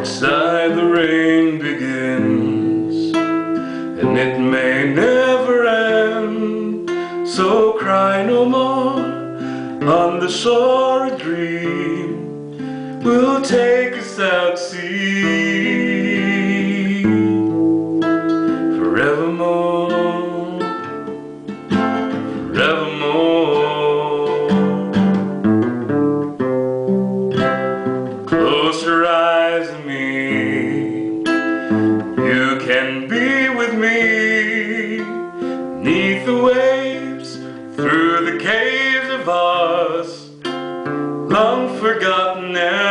Outside the rain begins, and it may never end. So cry no more. On the shore a dream will take us out to sea. Forevermore, forevermore. Close your eyes and me, you can be with me, 'neath the waves, through the caves of ours, long forgotten.